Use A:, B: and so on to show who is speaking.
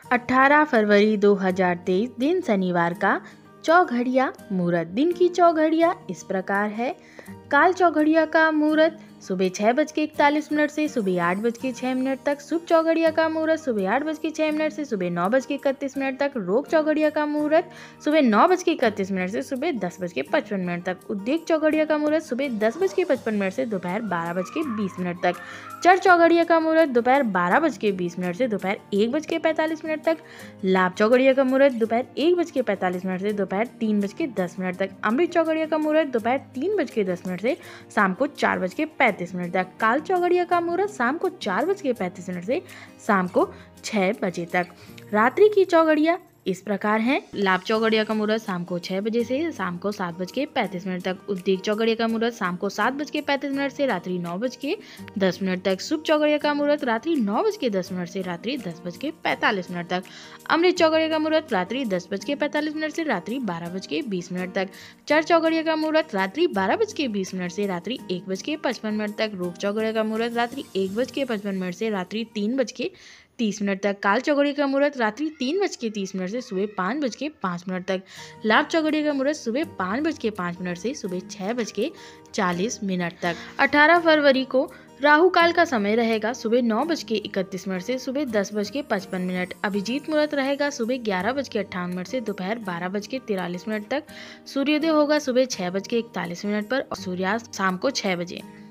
A: 18 फरवरी 2023 दिन शनिवार का चौघड़िया मुहूर्त। दिन की चौघड़िया इस प्रकार है। काल चौघड़िया का मुहूर्त सुबह 6:41 से सुबह 8:06 तक। शुभ चौघड़िया का मुहूर्त सुबह 8:06 से सुबह 9:31 तक। रोग चौघड़िया का मुहूर्त सुबह 9:31 से सुबह 10:55 तक। उद्योग चौघड़िया का मुहूर्त सुबह 10:55 से दोपहर 12:20 तक। चर चौघड़िया का मुहूर्त दोपहर 12:20 से दोपहर 1:45 तक। लाभ चौघड़िया का मुहूर्त दोपहर 1:45 से दोपहर 3:10 तक। अमृत चौघड़िया का मुहूर्त दोपहर 3:10 से शाम को 4:35 तक। काल चौघड़िया का मुहूर्त शाम को 4:35 से शाम को 6 बजे तक। रात्रि की चौघड़िया इस प्रकार है। लाभ चौघड़िया का मुहूर्त शाम को 6 बजे से शाम को 7:35 तक। उद्योग चौघड़िया का मुहूर्त शाम को 7:35 से रात्रि 9:10 तक। शुभ चौघड़िया का मुहूर्त रात्रि 9:10 से रात्रि 10:45 तक। अमृत चौघड़िया का मुहूर्त रात्रि 10:45 से रात्रि 12:20 तक। चर चौघड़िया का मुहूर्त रात्रि 12:20 से रात्रि 1:55 तक। रोग चौघड़िया का मुहूर्त रात्रि 1:55 से रात्रि 3:30 तक। काल चौघड़िया का मुहूर्त रात्रि 3:30 से सुबह 5:05 तक। लाभ चौघड़िया का मुहूर्त सुबह 5:05 से सुबह 6:40 तक। 18 फरवरी को राहु काल का समय रहेगा सुबह 9:31 से सुबह 10:55। अभिजीत मुहूर्त रहेगा सुबह 11:58 से दोपहर 12:43 तक। सूर्योदय होगा सुबह 6:41 पर और सूर्यास्त शाम को 6 बजे।